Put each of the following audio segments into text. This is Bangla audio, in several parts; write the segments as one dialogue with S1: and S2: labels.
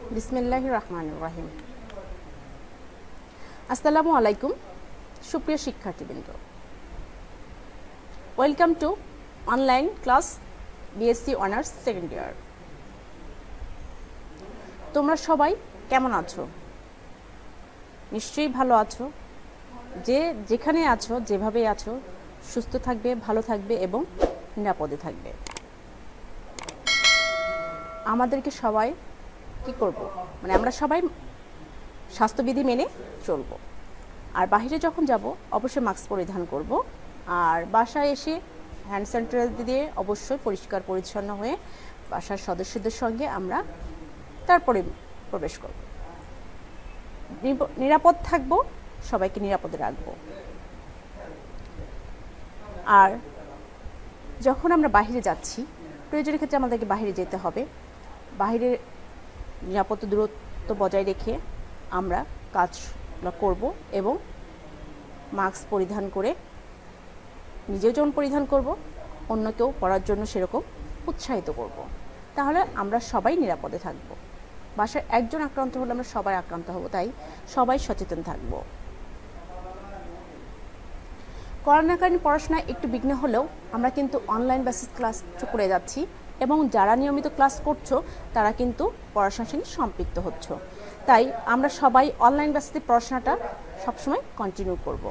S1: বিসমিল্লাহির রহমানির রহিম। আসসালামু আলাইকুম সুপ্রিয় শিক্ষার্থীবৃন্দ, welcome to online class BSc honours second year. তোমরা সবাই কেমন আছো? নিশ্চয়ই ভালো আছো। যেখানে আছো, যেভাবে আছো, সুস্থ থাকবে, ভালো থাকবে এবং নিরাপদে থাকবে। আমাদেরকে সবাই কি করব, মানে আমরা সবাই স্বাস্থ্যবিধি মেনে চলবো। আর বাইরে যখন যাব অবশ্যই মাস্ক পরিধান করব। আর বাসায় এসে হ্যান্ড স্যানিটাইজার দিয়ে অবশ্যই পরিষ্কার পরিচ্ছন্ন হয়ে বাসার সদস্যদের সঙ্গে আমরা তারপরে প্রবেশ করব। নিরাপদ থাকবো, সবাইকে নিরাপদে রাখবো। আর যখন আমরা বাইরে যাচ্ছি, প্রয়োজনের ক্ষেত্রে আমাদেরকে বাইরে যেতে হবে। বাইরে নিরাপদ দূরত্ব বজায় রেখে আমরা কাজ করব এবং মাস্ক পরিধান করে নিজেও যেমন পরিধান করব, অন্যকেও পরার জন্য সেরকম উৎসাহিত করব। তাহলে আমরা সবাই নিরাপদে থাকব। বাসায় একজন আক্রান্ত হলে আমরা সবাই আক্রান্ত হব, তাই সবাই সচেতন থাকব। করোনাকালীন পড়াশোনায় একটু বিঘ্ন হলেও আমরা কিন্তু অনলাইন বেসিস ক্লাস করে যাচ্ছি এবং যারা নিয়মিত ক্লাস করছো তারা কিন্তু পড়াশোনার সঙ্গে সম্পৃক্ত হচ্ছ। তাই আমরা সবাই অনলাইন বেসিসে পড়াশোনাটা সবসময় কন্টিনিউ করব।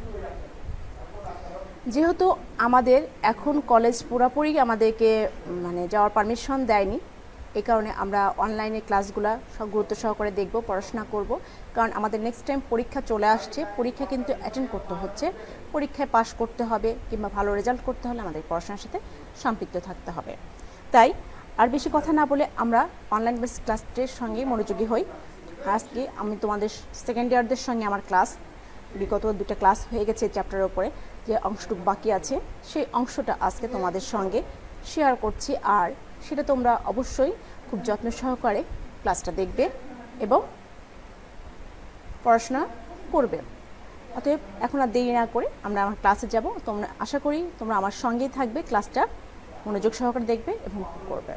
S1: যেহেতু আমাদের এখন কলেজ পুরোপুরি আমাদেরকে যাওয়ার পারমিশন দেয়নি, এই কারণে আমরা অনলাইনে ক্লাসগুলো সব গুরুত্ব সহকারে দেখব, পড়াশোনা করব। কারণ আমাদের নেক্সট টাইম পরীক্ষা চলে আসছে, পরীক্ষা কিন্তু অ্যাটেন্ড করতে হচ্ছে। পরীক্ষায় পাশ করতে হবে কিংবা ভালো রেজাল্ট করতে হলে আমাদের পড়াশোনার সাথে সম্পৃক্ত থাকতে হবে। তাই আর বেশি কথা না বলে আমরা অনলাইন বেস ক্লাসের সঙ্গে মনোযোগী হই। আজকে আমি তোমাদের সেকেন্ড ইয়ারদের সঙ্গে আমার ক্লাস, বিগত 2টা ক্লাস হয়ে গেছে চ্যাপ্টারের উপরে, যে অংশটুকু বাকি আছে সেই অংশটা আজকে তোমাদের সঙ্গে শেয়ার করছি। আর সেটা তোমরা অবশ্যই খুব যত্ন সহকারে ক্লাসটা দেখবে এবং পড়াশোনা করবে। অতএব এখন আর দেরি না করে আমরা আমার ক্লাসে যাব। তোমরা আশা করি তোমরা আমার সঙ্গেই থাকবে, ক্লাসটা মনোযোগ সহকারে দেখবে এবং করবে।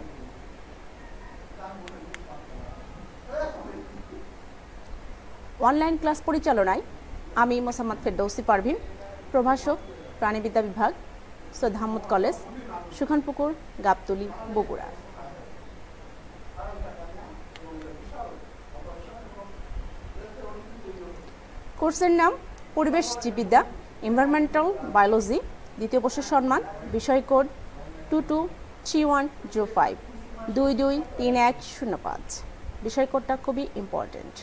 S1: অনলাইন ক্লাস পরিচালনায় আমি মোসাম্মদ ফেরদৌসী পারভিন, প্রভাষক, প্রাণীবিদ্যা বিভাগ, সৈয়দ আহমদ কলেজ, সুখানপুকুর, গাবতলী, বগুড়া। কোর্সের নাম পরিবেশ জীববিদ্যা, এনভায়রনমেন্টাল বায়োলজি, দ্বিতীয় বর্ষের সম্মান, বিষয় কোড 223105 223105। বিষয় কোডটা খুবই ইম্পর্টেন্ট।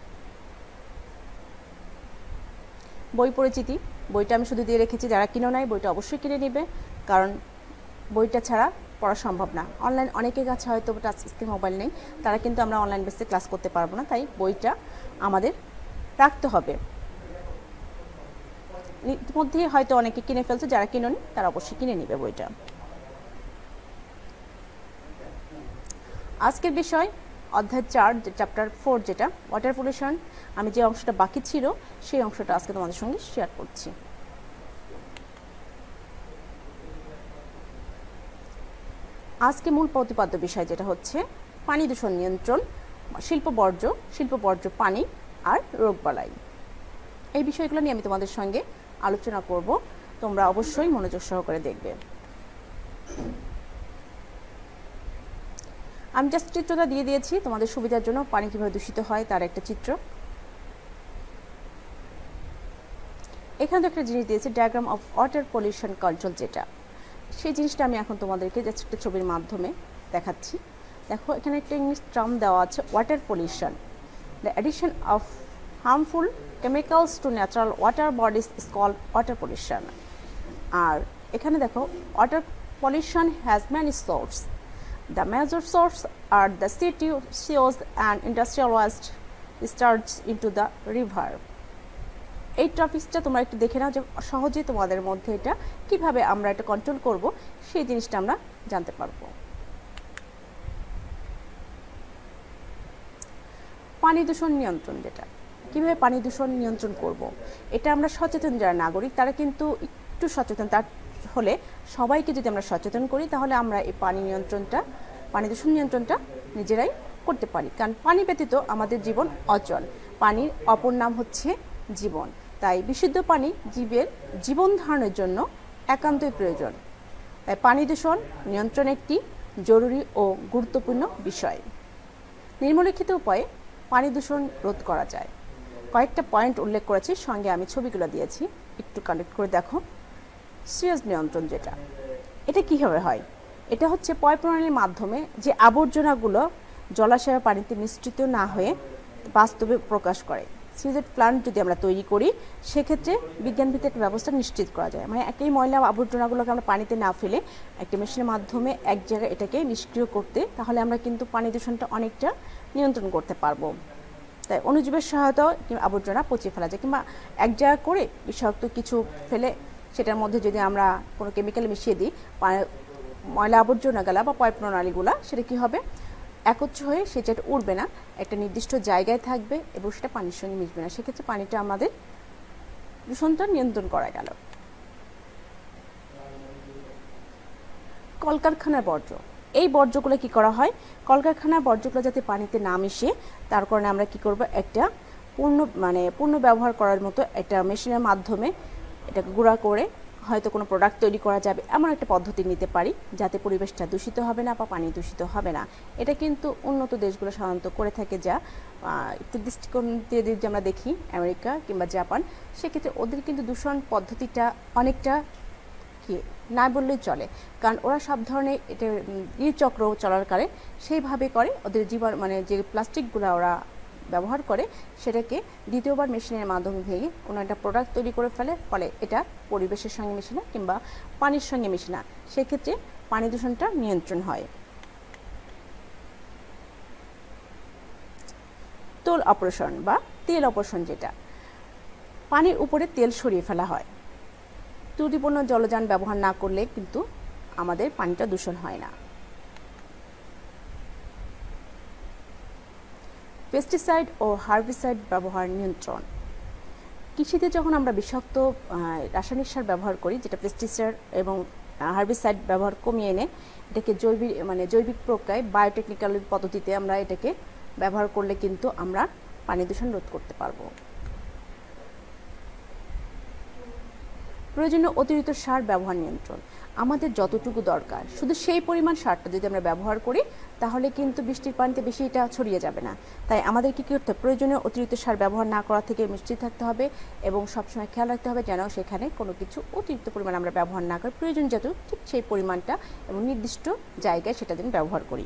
S1: বই পরিচিতি, বইটা আমি শুধু দিয়ে রেখেছি, যারা কিনো নাই বইটা অবশ্যই কিনে নেবে, কারণ বইটা ছাড়া পড়া সম্ভব না। অনলাইন অনেকের কাছে হয়তো টাচ স্ক্রিন মোবাইল নেই, তারা কিন্তু আমরা অনলাইন বেসে ক্লাস করতে পারবো না, তাই বইটা আমাদের রাখতে হবে। ইতিমধ্যে হয়তো অনেকে কিনে ফেলছে, যারা কিনোনি তারা অবশ্যই কিনে নেবে বইটা। আজকের বিষয় অধ্যায় 4, চ্যাপ্টার 4, যেটা ওয়াটার পলিউশন। আমি যে অংশটা বাকি ছিল সেই অংশটা আজকে তোমাদের সঙ্গে শেয়ার করছি। আজকে মূল প্রতিপাদ্য বিষয় যেটা হচ্ছে পানি দূষণ নিয়ন্ত্রণ, শিল্প বর্জ্য পানি আর রোগবালাই। এই বিষয়গুলো নিয়ে আমি তোমাদের সঙ্গে আলোচনা করব, তোমরা অবশ্যই মনোযোগ সহকারে দেখবে। আমি জাস্ট চিত্রটা দিয়ে দিয়েছি তোমাদের সুবিধার জন্য, পানি কীভাবে দূষিত হয় তার একটা চিত্র। এখানে তো একটা জিনিস দিয়েছে, diagram of water pollution control, যেটা সেই জিনিসটা আমি এখন তোমাদেরকে জাস্ট একটা ছবির মাধ্যমে দেখাচ্ছি। দেখো এখানে একটা ইংলিশ টার্ম দেওয়া আছে, water pollution, the addition of harmful chemicals to natural water bodies is called water pollution. আর এখানে দেখো water pollution has many source. The major source are the city sewers and industrial waste discharged into the river. এই টপিকসটা তোমরা একটু দেখে নাও, যে সহজে তোমাদের মধ্যে এটা কিভাবে আমরা এটা কন্ট্রোল করব সেই জিনিসটা আমরা জানতে পারবো। পানি দূষণ নিয়ন্ত্রণ, যেটা কিভাবে পানি দূষণ নিয়ন্ত্রণ করব, এটা আমরা সচেতন যারা নাগরিক তারা কিন্তু একটু সচেতন হলে, সবাইকে যদি আমরা সচেতন করি তাহলে আমরা এই পানি দূষণ নিয়ন্ত্রণটা নিজেরাই করতে পারি, কারণ পানি ব্যতীত আমাদের জীবন অচল। পানির অপর নাম হচ্ছে জীবন। তাই বিশুদ্ধ পানি জীবের জীবন ধারণের জন্য একান্তই প্রয়োজন। তাই পানি দূষণ নিয়ন্ত্রণ একটি জরুরি ও গুরুত্বপূর্ণ বিষয়। নিম্নলিখিত উপায়ে পানি দূষণ রোধ করা যায়। কয়েকটা পয়েন্ট উল্লেখ করেছি, সঙ্গে আমি ছবিগুলো দিয়েছি, একটু কালেক্ট করে দেখো। সিওজ নিয়ন্ত্রণ যেটা, এটা কীভাবে হয়? এটা হচ্ছে পয় প্রণালীর মাধ্যমে যে আবর্জনাগুলো জলাশয় পানিতে মিশ্রিত না হয়ে বাস্তবে প্রকাশ করে। সিওজেড প্ল্যান্ট যদি আমরা তৈরি করি, সেক্ষেত্রে বিজ্ঞানভিত্তিক একটা ব্যবস্থা নিশ্চিত করা যায়। মানে একই ময়লা আবর্জনাগুলোকে আমরা পানিতে না ফেলে একটা মেশিনের মাধ্যমে এক জায়গায় এটাকে নিষ্ক্রিয় করতে, তাহলে আমরা কিন্তু পানি দূষণটা অনেকটা নিয়ন্ত্রণ করতে পারবো। তাই অণুজীবের সহায়তাও আবর্জনা পচিয়ে ফেলা যায়, কিংবা এক জায়গা করে বিষাক্ত কিছু ফেলে সেটার মধ্যে যদি আমরা কোনো কেমিক্যাল মিশিয়ে দিই, ময়লা আবর্জনা গেলা বা পয় প্রণালীগুলা, সেটা কী হবে, একত্র হয়ে সেটা উড়বে না, একটা নির্দিষ্ট জায়গায় থাকবে এবং সেটা পানির সঙ্গে মিশবে না। সেক্ষেত্রে পানিটা আমাদের দূষণটা নিয়ন্ত্রণ করা গেল। কলকারখানার বর্জ্য, এই বর্জ্যগুলো কি করা হয়, কলকারখানার বর্জ্যগুলো যাতে পানিতে না মিশে, তার কারণে আমরা কি করব, একটা পূর্ণ ব্যবহার করার মতো একটা মেশিনের মাধ্যমে এটাকে গুঁড়া করে হয়তো কোনো প্রোডাক্ট তৈরি করা যাবে, এমন একটা পদ্ধতি নিতে পারি যাতে পরিবেশটা দূষিত হবে না বা পানি দূষিত হবে না। এটা কিন্তু উন্নত দেশগুলো সাধারণত করে থাকে। যা একটু দৃষ্টিকোণ দিয়ে যদি আমরা দেখি, আমেরিকা কিংবা জাপান, সেক্ষেত্রে ওদের কিন্তু দূষণ পদ্ধতিটা অনেকটা কি না বললেই চলে, কারণ ওরা সব ধরনের এটা চক্র চলার কারে সেইভাবে করে। ওদের জীবন যে প্লাস্টিকগুলো ওরা ব্যবহার করে, সেটাকে দ্বিতীয়বার মেশিনের মাধ্যমে ভেঙে কোনো একটা প্রোডাক্ট তৈরি করে ফেলে, ফলে এটা পরিবেশের সঙ্গে মিশে না কিংবা পানির সঙ্গে মিশে না, সেক্ষেত্রে পানি দূষণটা নিয়ন্ত্রণ হয়। তোল অপারেশন বা তেল অপারেশন, যেটা পানির উপরে তেল সরিয়ে ফেলা হয়। ত্রুটিপূর্ণ জলযান ব্যবহার না করলে কিন্তু আমাদের পানিটা দূষণ হয় না। পেস্টিসাইড ও হার্বিসাইড ব্যবহার নিয়ন্ত্রণ, কৃষিতে যখন আমরা বিষাক্ত রাসায়নিক সার ব্যবহার করি, যেটা পেস্টিসাইড এবং হার্বিসাইড ব্যবহার কমিয়ে এনে এটাকে জৈবিক প্রক্রিয়ায় বায়োটেকনিক্যাল পদ্ধতিতে আমরা এটাকে ব্যবহার করলে কিন্তু আমরা পানি দূষণ রোধ করতে পারবো। প্রয়োজনীয় অতিরিক্ত সার ব্যবহার নিয়ন্ত্রণ, আমাদের যতটুকু দরকার শুধু সেই পরিমাণ সারটা যদি আমরা ব্যবহার করি, তাহলে কিন্তু বৃষ্টির পানিতে বেশি এটা ছড়িয়ে যাবে না। তাই আমাদের কি করতে হবে, প্রয়োজনীয় অতিরিক্ত সার ব্যবহার না করা থেকে নিশ্চিত থাকতে হবে এবং সবসময় খেয়াল রাখতে হবে যেন সেখানে কোনো কিছু অতিরিক্ত পরিমাণ আমরা ব্যবহার না করি, প্রয়োজন যত ঠিক সেই পরিমাণটা এবং নির্দিষ্ট জায়গায় সেটা যেন ব্যবহার করি।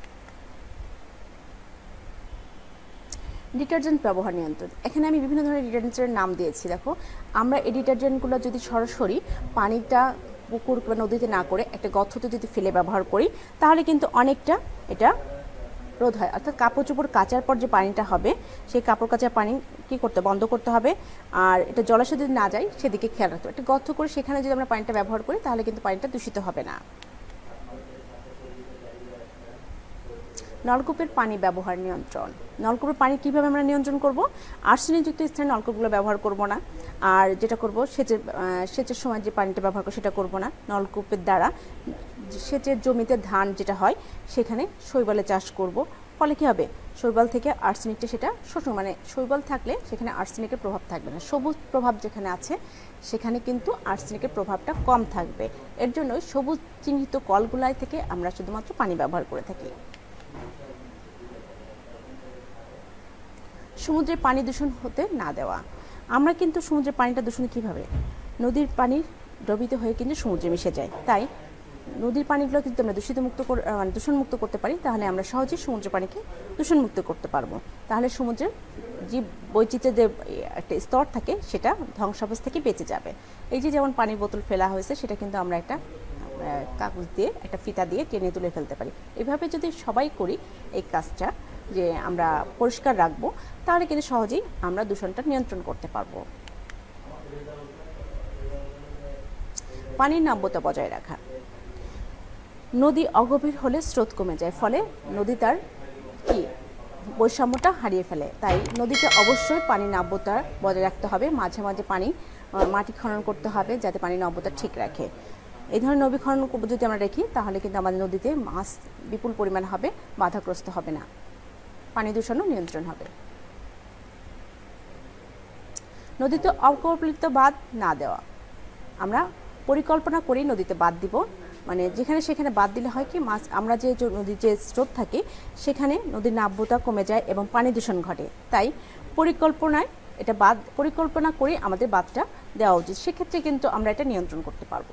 S1: ডিটারজেন্ট ব্যবহার নিয়ন্ত্রণ, এখানে আমি বিভিন্ন ধরনের ডিটারজেন্টের নাম দিয়েছি। দেখো, আমরা এই ডিটারজেন্টগুলো যদি সরাসরি পানিটা পুকুর বা নদীতে না করে একটা গর্ততে যদি ফেলে ব্যবহার করি, তাহলে কিন্তু অনেকটা এটা রোধ হয়। অর্থাৎ কাপড় চোপড় কাচার পর যে পানিটা হবে, সেই কাপড় কাচার পানি কী করতে বন্ধ করতে হবে, আর এটা জলাশয় যদি না যায় সেদিকে খেয়াল রাখতে হবে। একটা গর্ত করে সেখানে যদি আমরা পানিটা ব্যবহার করি, তাহলে কিন্তু পানিটা দূষিত হবে না। নলকূপের পানি ব্যবহার নিয়ন্ত্রণ, নলকূপের পানি কীভাবে আমরা নিয়ন্ত্রণ করব, আর্সেনিকযুক্ত স্থানে নলকূপগুলো ব্যবহার করব না। আর যেটা করব, সেচের সময় যে পানিটা ব্যবহার করব সেটা করব না। নলকূপের দ্বারা সেচের জমিতে ধান যেটা হয়, সেখানে শৈবালে চাষ করব, ফলে কী হবে, শৈবাল থেকে আর্সেনিকটা সেটা শোষণ, শৈবাল থাকলে সেখানে আর্সেনিকের প্রভাব থাকবে না। সবুজ প্রভাব যেখানে আছে সেখানে কিন্তু আর্সেনিকের প্রভাবটা কম থাকবে। এর জন্য সবুজ চিহ্নিত কলগুলাই থেকে আমরা শুধুমাত্র পানি ব্যবহার করে থাকি। সমুদ্রের পানি দূষণ হতে না দেওয়া, আমরা কিন্তু সমুদ্রের পানিটা দূষণ কীভাবে, নদীর পানি দ্রবিত হয়ে কিন্তু সমুদ্রে মিশে যায়। তাই নদীর পানিগুলো কিন্তু আমরা দূষণমুক্ত করতে পারি, তাহলে আমরা সহজেই সমুদ্রের পানিকে দূষণমুক্ত করতে পারবো। তাহলে সমুদ্রের জীব বৈচিত্র্যের যে একটা স্তর থাকে সেটা ধ্বংসাবস্থা থেকে বেঁচে যাবে। এই যে যেমন পানির বোতল ফেলা হয়েছে, সেটা কিন্তু আমরা একটা কাগজ দিয়ে একটা ফিতা দিয়ে টেনে তুলে ফেলতে পারি। এভাবে যদি সবাই করি এই কাজটা, যে আমরা পরিষ্কার রাখবো, তাহলে কিন্তু সহজেই আমরা দূষণটা নিয়ন্ত্রণ করতে পারবো। পানির নাব্যতা বজায় রাখা, নদী অগভীর হলে স্রোত কমে যায়, ফলে নদী তার বৈষম্যটা হারিয়ে ফেলে। তাই নদীকে অবশ্যই পানির নাব্যতা বজায় রাখতে হবে। মাঝে মাঝে মাটি খনন করতে হবে যাতে পানির নাব্যতা ঠিক রাখে। এই ধরনের নদী খনন যদি আমরা রাখি, তাহলে কিন্তু আমাদের নদীতে মাছ বিপুল পরিমাণ হবে, বাধাগ্রস্ত হবে না। পানি দূষণও নিয়ন্ত্রণ হবে। নদীতে অকল্পিত বাঁধ না দেওয়া, আমরা পরিকল্পনা করি নদীতে বাঁধ দিব, মানে যেখানে সেখানে বাঁধ দিলে হয় কি মাছ আমরা যে নদীর যে স্রোত থাকে সেখানে নদীর নাব্যতা কমে যায় এবং পানি দূষণ ঘটে। তাই পরিকল্পনায় এটা বাঁধ পরিকল্পনা করে আমাদের বাঁধটা দেওয়া উচিত, সেক্ষেত্রে কিন্তু আমরা এটা নিয়ন্ত্রণ করতে পারবো।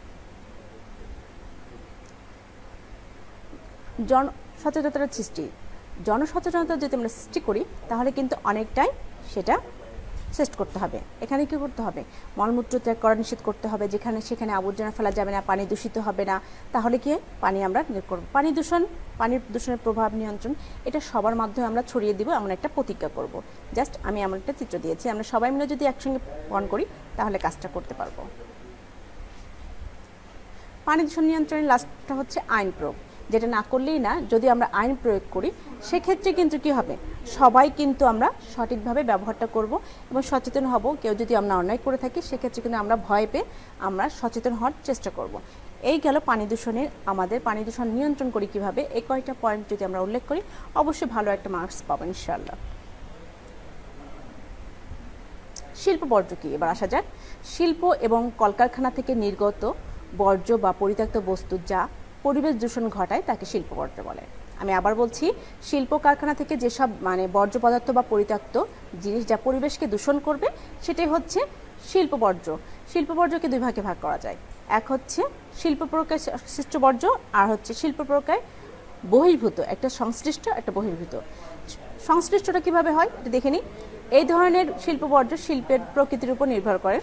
S1: জনসচেতনতার সৃষ্টি, জনসচেতনতা যদি আমরা সৃষ্টি করি তাহলে কিন্তু অনেকটাই সেটা শেষ করতে হবে। এখানে কি করতে হবে, মলমূত্র ত্যাগ করা নিষেধ করতে হবে, যেখানে সেখানে আবর্জনা ফেলা যাবে না, পানি দূষিত হবে না, তাহলে কি পানি আমরা করব। পানির দূষণের প্রভাব নিয়ন্ত্রণ, এটা সবার মাধ্যমে আমরা ছড়িয়ে দিব, এমন একটা প্রতিজ্ঞা করব। জাস্ট আমি এমন একটা চিত্র দিয়েছি, আমরা সবাই মিলে যদি একসঙ্গে পালন করি তাহলে কাজটা করতে পারবো। পানি দূষণ নিয়ন্ত্রণের লাস্টটা হচ্ছে আইন প্রয়োগ, যেটা না করলেই না, যদি আমরা আইন প্রয়োগ করি সেক্ষেত্রে কিন্তু কি হবে, সবাই কিন্তু আমরা সঠিকভাবে ব্যবহারটা করব এবং সচেতন হব। কেউ যদি আমরা অন্যায় করে থাকি সেক্ষেত্রে কিন্তু আমরা ভয় পেয়ে আমরা সচেতন হওয়ার চেষ্টা করব। এই গেল পানি দূষণের, আমাদের পানি দূষণ নিয়ন্ত্রণ করি কিভাবে, এই কয়েকটা পয়েন্ট যদি আমরা উল্লেখ করি অবশ্যই ভালো একটা মার্কস পাবো ইনশাআল্লাহ। শিল্প বর্জ্য কি, এবার আসা যাক। শিল্প এবং কলকারখানা থেকে নির্গত বর্জ্য বা পরিত্যক্ত বস্তু যা পরিবেশ দূষণ ঘটায় তাকে শিল্প বর্জ্য বলে। আমি আবার বলছি, শিল্প কারখানা থেকে যেসব মানে বর্জ্য পদার্থ বা পরিত্যক্ত জিনিস যা পরিবেশকে দূষণ করবে সেটাই হচ্ছে শিল্প বর্জ্য। শিল্প বর্জ্যকে দুই ভাগে ভাগ করা যায়, এক হচ্ছে শিল্প প্রক্রিয়ায় সৃষ্ট বর্জ্য আর হচ্ছে শিল্প প্রক্রিয়ায় বহির্ভূত, একটা সংশ্লিষ্ট একটা বহির্ভূত। সংশ্লিষ্টটা কিভাবে হয় এটা দেখে নিই। এই ধরনের শিল্প বর্জ্য শিল্পের প্রকৃতির উপর নির্ভর করে।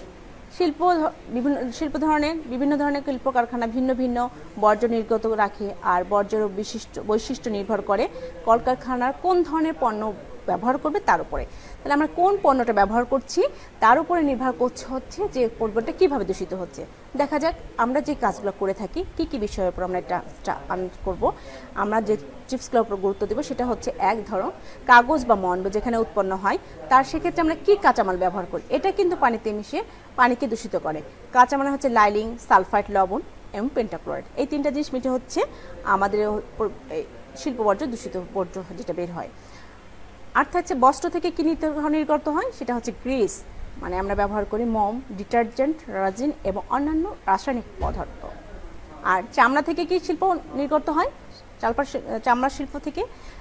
S1: বিভিন্ন ধরনের শিল্প কারখানা ভিন্ন ভিন্ন বর্জ্য নির্গত রাখে, আর বর্জ্যের বৈশিষ্ট্য নির্ভর করে কলকারখানার কোন ধরনের পণ্য ব্যবহার করবে তার উপরে। তাহলে আমরা কোন পণ্যটা ব্যবহার করছি তার উপরে নির্ভর করছে হচ্ছে যে পণ্যটা কীভাবে দূষিত হচ্ছে। দেখা যাক আমরা যে কাজগুলো করে থাকি কী কী বিষয়ের উপর আমরা এটা করব। আমরা যে চিপসগুলোর উপর গুরুত্ব দেবো সেটা হচ্ছে, এক ধরো কাগজ বা মন্ড যেখানে উৎপন্ন হয় তার সেক্ষেত্রে আমরা কী কাঁচামাল ব্যবহার করি, এটা কিন্তু পানিতে মিশে পানিকে দূষিত করে। কাঁচামাল হচ্ছে লাইলিং, সালফাইড লবণ এবং পেন্টাক্লোরাইড, এই তিনটা জিনিস মিটে হচ্ছে আমাদের শিল্প বর্জ্য, দূষিত বর্জ্য যেটা বের হয়। আর থাকছে বস্ত্র থেকে কি নির্গত হয়, সেটা হচ্ছে গ্রিস, মানে আমরা ব্যবহার করি মোম, ডিটারজেন্ট, রাজিন এবং অন্যান্য রাসায়নিক পদার্থ। আর চামড়া থেকে কি শিল্প নির্গত হয়, চামড়া শিল্প থেকে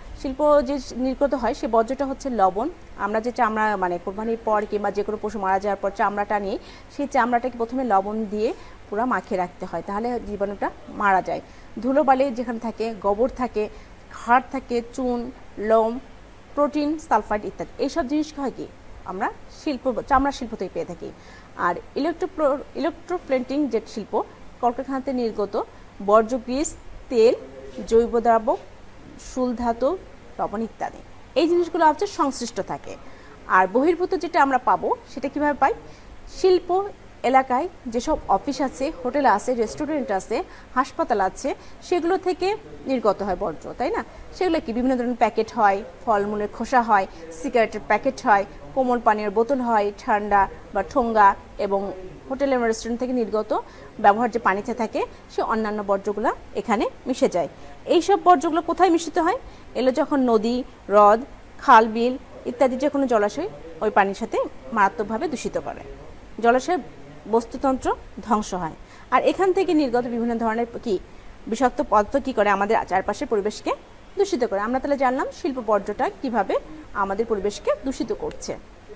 S1: যে নির্গত হয় সে বর্জ্যটা হচ্ছে লবণ। আমরা যে চামড়া মানে কোরবানির পর কিংবা যে কোনো পশু মারা যাওয়ার পর চামড়াটা নিয়ে সেই চামড়াটাকে প্রথমে লবণ দিয়ে পুরো মাখিয়ে রাখতে হয়, তাহলে জীবাণুটা মারা যায়। ধুলোবালি যেখানে থাকে, গোবর থাকে, হাড় থাকে, চুন, লোম, প্রোটিন, সালফাইড ইত্যাদি, এইসব জিনিস হয় কি আমরা চামড়া শিল্প থেকে পেয়ে থাকি। আর ইলেকট্রোপ্লেটিং যে শিল্প, কলকারখানাতে নির্গত বর্জ্য গ্রিস, তেল, জৈব দ্রব্য, শুল ধাতু, লবণ ইত্যাদি, এই জিনিসগুলো হচ্ছে সংশ্লিষ্ট থাকে। আর বহির্ভূত যেটা আমরা পাবো সেটা কিভাবে পাই, শিল্প এলাকায় যেসব অফিস আছে, হোটেল আছে, রেস্টুরেন্ট আছে, হাসপাতাল আছে, সেগুলো থেকে নির্গত হয় বর্জ্য, তাই না? সেগুলো কি বিভিন্ন ধরনের প্যাকেট হয়, ফলমূলের খোসা হয়, সিগারেটের প্যাকেট হয়, কোমল পানীয়ের বোতল হয়, ঠান্ডা বা ঠোঙ্গা, এবং হোটেল এবং রেস্টুরেন্ট থেকে নির্গত ব্যবহার যে পানিতে থাকে সে অন্যান্য বর্জ্যগুলো এখানে মিশে যায়। এইসব বর্জ্যগুলো কোথায় মিশ্রিত হয়, এলো যখন নদী, হ্রদ, খাল, বিল ইত্যাদি যে কোনো জলাশয় ওই পানির সাথে মারাত্মকভাবে দূষিত করে, জলাশয়ের বস্তুতন্ত্র ধ্বংস হয়। আর এখান থেকে নির্গত বিভিন্ন ধরনের বিষাক্ত পদার্থ কি করে আমাদের চারপাশের পরিবেশকে দূষিত করে। আমরা তাহলে জানলাম শিল্প বর্জ্যটা কিভাবে আমাদের পরিবেশকে দূষিত করছে।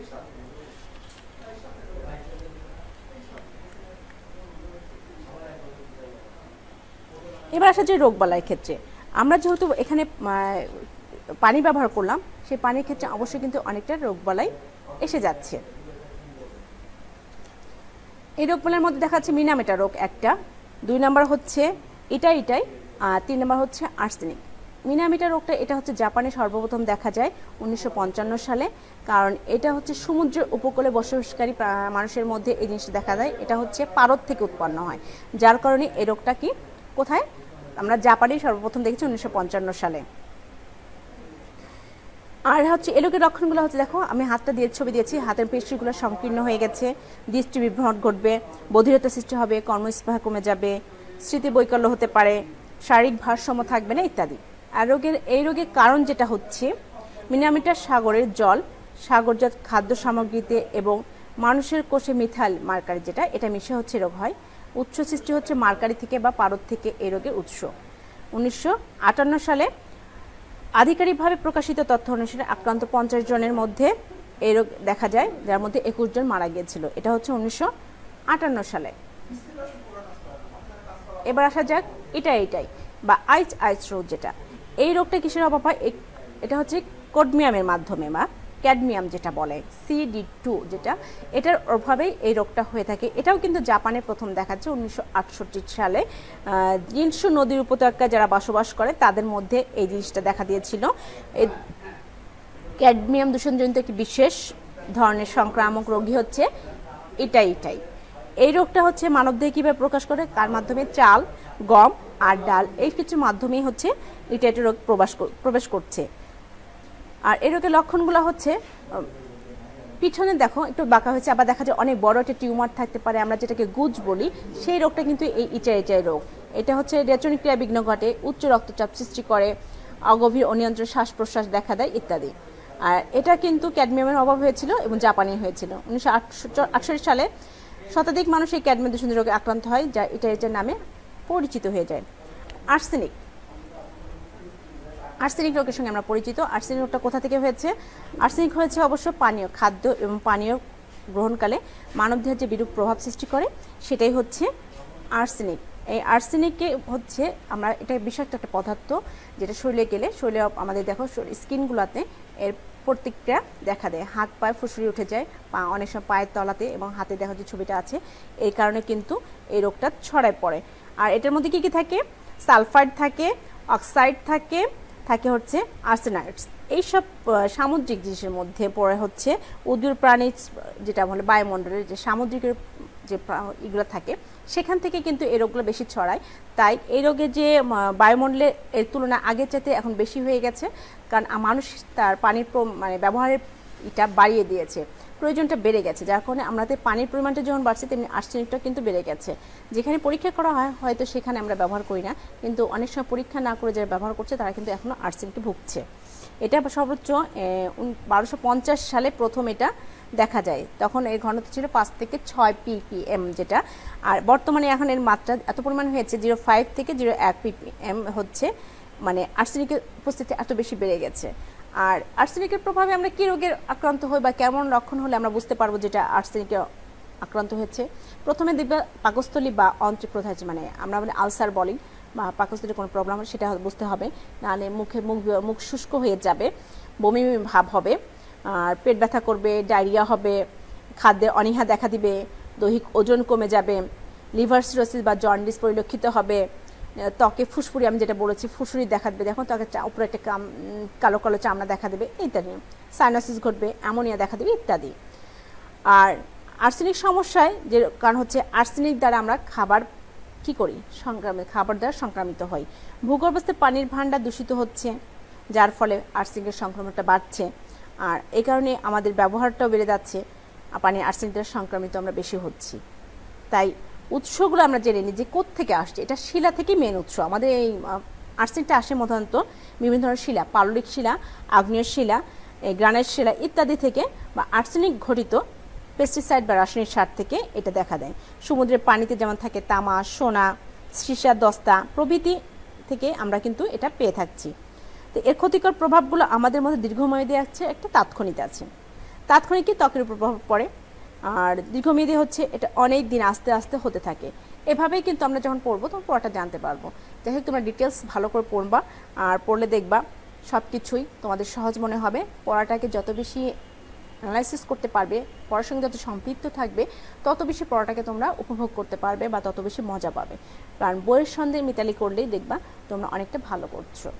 S1: এবার আসা যে রোগবালাইয়ের ক্ষেত্রে, আমরা যেহেতু এখানে পানি ব্যবহার করলাম, সেই পানির ক্ষেত্রে অবশ্যই কিন্তু অনেকটা রোগবালাই এসে যাচ্ছে। এই রোগবালাইয়ের মধ্যে দেখা যাচ্ছে মিনামেটা রোগ একটা, 2 নম্বর হচ্ছে ইটাই, আর 3 নম্বর হচ্ছে আর্সেনিক। মিনামিটা রোগটা এটা হচ্ছে জাপানে সর্বপ্রথম দেখা যায় 1955 সালে, কারণ এটা হচ্ছে সমুদ্রের উপকূলে বসবাসকারী মানুষের মধ্যে এই জিনিসটা দেখা যায়। এটা হচ্ছে পারদ থেকে উৎপন্ন হয়, যার কারণে এই রোগটা কি কোথায় আমরা জাপানেই সর্বপ্রথম দেখেছি 1955 সালে। আর হচ্ছে এই রোগের লক্ষণগুলো হচ্ছে, দেখো আমি হাতটা দিয়ে ছবি দিয়েছি, হাতের পেশিগুলো সংকীর্ণ হয়ে গেছে, দৃষ্টি বিভ্রম ঘটবে, বধিরতা সৃষ্টি হবে, কর্মস্পৃহা কমে যাবে, স্মৃতি বৈকল্য হতে পারে, শারীরিক ভারসাম্য থাকবে না ইত্যাদি। আর এই রোগের কারণ যেটা হচ্ছে, মিলিমিটার সাগরের জল, সাগরজাত খাদ্য সামগ্রীতে এবং মানুষের কোষে মিথাইল মার্কারি যেটা, এটা মিশে হচ্ছে রোগ হয়। উৎস সৃষ্টি হচ্ছে মার্কারি থেকে বা পারদ থেকে এই রোগের উৎস। 1958 সালে আধিকারিকভাবে প্রকাশিত তথ্য অনুসারে আক্রান্ত 50 জনের মধ্যে এই রোগ দেখা যায়, যার মধ্যে 21 জন মারা গিয়েছিল। এটা হচ্ছে 1958 সালে। এবার আসা যাক এটাই বা আইস রোগ যেটা, এই রোগটা কিসের অভাব হয়? এটা হচ্ছে ক্যাডমিয়ামের মাধ্যমে বা ক্যাডমিয়াম যেটা বলে CD2 যেটা, এটার অভাবেই এই রোগটা হয়ে থাকে। এটাও কিন্তু জাপানে প্রথম দেখা যাচ্ছে 1968 সালে। জিনসু নদীর উপত্যকায় যারা বসবাস করে তাদের মধ্যে এই জিনিসটা দেখা দিয়েছিল। ক্যাডমিয়াম দূষণজনিত একটি বিশেষ ধরনের সংক্রামক রোগী হচ্ছে এটাই। এই রোগটা হচ্ছে মানবদেহে কীভাবে প্রকাশ করে? কার মাধ্যমে? চাল, গম আর ডাল, এই কিছু মাধ্যমেই হচ্ছে এটা রোগ প্রবেশ করছে। আর এই রোগের লক্ষণগুলো হচ্ছে পিছনে দেখো একটু বাঁকা হয়েছে, আবার দেখা যায় অনেক বড় একটা টিউমার থাকতে পারে, আমরা যেটাকে গুজ বলি, সেই রোগটা কিন্তু এই ইটাই রোগ। এটা হচ্ছে রেচনিক ক্রিয়া বিঘ্ন ঘটে, উচ্চ রক্তচাপ সৃষ্টি করে, অগভীর অনিয়ন্ত্রণ শ্বাস প্রশ্বাস দেখা দেয় ইত্যাদি। আর এটা কিন্তু ক্যাডমিয়ামের অভাব হয়েছিল এবং জাপানে হয়েছিল। 1968 সালে শতাধিক মানুষ এই ক্যাডমিয়াম দূষণ রোগে আক্রান্ত হয়, যা ইটার নামে পরিচিত হয়ে যায়। আর্সেনিক রোগের সঙ্গে আমরা পরিচিত। আর্সেনিক রোগটা কোথা থেকে হয়েছে? আর্সেনিক হয়েছে অবশ্য পানীয় খাদ্য এবং পানীয় গ্রহণকালে মানবদেহে যে বিরূপ প্রভাব সৃষ্টি করে সেটাই হচ্ছে আর্সেনিক। এই আর্সেনিককে হচ্ছে আমরা, এটা বিষাক্ত একটা পদার্থ যেটা শরীরে গেলে শরীরে আমাদের দেখো স্কিনগুলোতে এর প্রতিক্রিয়া দেখা দেয়, হাত পায়ে ফুসুরি উঠে যায়, অনেক সময় পায়ের তলাতে এবং হাতে দেখো যে ছবিটা আছে, এই কারণে কিন্তু এই রোগটা ছড়ায় পড়ে। আর এটার মধ্যে কি থাকে? সালফাইড থাকে, অক্সাইড থাকে হচ্ছে আর্সেনাইডস। এইসব সামুদ্রিক জিনিসের মধ্যে পড়ে হচ্ছে উদ্ভিদ প্রাণী যেটা বলে বায়ুমণ্ডলের যে সামুদ্রিকের যে এগুলো থাকে, সেখান থেকে কিন্তু এই রোগগুলো বেশি ছড়ায়। তাই এই রোগের যে বায়ুমণ্ডলের এর তুলনায় আগের চাইতে এখন বেশি হয়ে গেছে, কারণ মানুষ তার পানির ব্যবহারের এটা বাড়িয়ে দিয়েছে, প্রয়োজনটা বেড়ে গেছে, যার কারণে আমাদের পানির পরিমাণটা যেমন বাড়ছে তেমনি আর্সেনিকটা কিন্তু বেড়ে গেছে। যেখানে পরীক্ষা করা হয় হয়তো সেখানে আমরা ব্যবহার করি না, কিন্তু অনেক সময় পরীক্ষা না করে যারা ব্যবহার করছে তারা কিন্তু এখনও আর্সেনিকে ভুগছে। এটা সর্বোচ্চ 1250 সালে প্রথম এটা দেখা যায়, তখন এর ঘনত্ব ছিল 5 থেকে 6 ppm যেটা, আর বর্তমানে এখন এর মাত্রা এত পরিমাণ হয়েছে 0.5 থেকে 0.1 ppm হচ্ছে, মানে আর্সেনিকের উপস্থিতি এত বেশি বেড়ে গেছে। আর আর্সেনিকের প্রভাবে আমরা কী রোগের আক্রান্ত হই বা কেমন লক্ষণ হলে আমরা বুঝতে পারবো যেটা আর্সেনিকে আক্রান্ত হয়েছে? প্রথমে দেখবে পাকস্থলী বা অন্ত্রপ্রধান, মানে আমরা বলি আলসার বলি বা পাকস্থলীর কোনো প্রবলেম সেটা বুঝতে হবে, নাহলে মুখ শুষ্ক হয়ে যাবে, বমি ভাব হবে, আর পেট ব্যথা করবে, ডায়রিয়া হবে, খাদ্যে অনীহা দেখা দিবে, দৈহিক ওজন কমে যাবে, লিভার সিরোসিস বা জন্ডিস পরিলক্ষিত হবে, ত্বকে ফুসফুরি, আমি যেটা বলেছি ফুসফুরি দেখা দেবে, দেখুন ত্বকে উপরে একটা কালো কালো চামড়া দেখা দেবে ইত্যাদি, সাইনোসিস ঘটবে, অ্যামোনিয়া দেখা দেবে ইত্যাদি। আর আর্সেনিক সমস্যায় যে কারণ হচ্ছে আর্সেনিক দ্বারা আমরা খাবার কি করি? খাবার দ্বারা সংক্রামিত হয়। ভূগর্ভস্থ পানির ভাণ্ডার দূষিত হচ্ছে, যার ফলে আর্সেনিকের সংক্রমণটা বাড়ছে, আর এই কারণে আমাদের ব্যবহারটাও বেড়ে যাচ্ছে, পানি আর্সেনিক দ্বারা সংক্রামিত আমরা বেশি হচ্ছি। তাই উৎসগুলো আমরা জেনে নিই যে কোত্থেকে আসছে। এটা শিলা থেকে মেন উৎস। আমাদের এই আর্সেনিকটা আসে প্রধানত বিভিন্ন ধরনের শিলা, পাললিক শিলা, আগ্নেয় শিলা, গ্রানাইট শিলা ইত্যাদি থেকে, বা আর্সেনিক ঘটিত পেস্টিসাইড বা রাসায়নিক সার থেকে এটা দেখা দেয়। সমুদ্রের পানিতে যেমন থাকে তামা, সোনা, সীসা, দস্তা প্রভৃতি থেকে আমরা কিন্তু এটা পেয়ে থাকছি। তো এর ক্ষতিকর প্রভাবগুলো আমাদের মধ্যে দীর্ঘমেয়াদী আছে, একটা তাৎক্ষণিক আছে। তাৎক্ষণিক কি? ত্বকের উপর প্রভাব পড়ে, আর দীর্ঘমেয়াদী হচ্ছে এটা অনেক দিন আস্তে আস্তে হতে থাকে। এভাবেই কিন্তু আমরা যখন পড়বো তখন পড়াটা জানতে পারবো। যাই হোক, তোমরা ডিটেলস ভালো করে পড়বা, আর পড়লে দেখবা সব কিছুই তোমাদের সহজ মনে হবে। পড়াটাকে যত বেশি অ্যানালাইসিস করতে পারবে, পড়ার সঙ্গে যত সম্পৃক্ত থাকবে, তত বেশি পড়াটাকে তোমরা উপভোগ করতে পারবে বা তত বেশি মজা পাবে। কারণ বইয়ের সঙ্গে মিতালি করলেই দেখবা তোমরা অনেকটা ভালো করছো।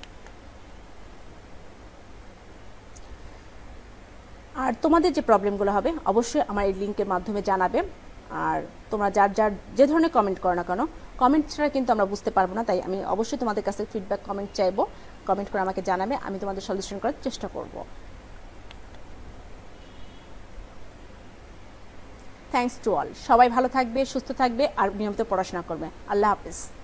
S1: আর তোমাদের যে প্রবলেমগুলো হবে অবশ্যই আমার এই লিঙ্কের মাধ্যমে জানাবে। আর তোমরা যার যে ধরনের কমেন্ট করো না কেন, কমেন্ট ছাড়া কিন্তু আমরা বুঝতে পারবো না, তাই আমি অবশ্যই তোমাদের কাছে ফিডব্যাক কমেন্ট চাইবো। কমেন্ট করে আমাকে জানাবে, আমি তোমাদের সলিউশন করার চেষ্টা করব। Thanks to all. সবাই ভালো থাকবে, সুস্থ থাকবে আর নিয়মিত পড়াশোনা করবে। আল্লাহ হাফিজ।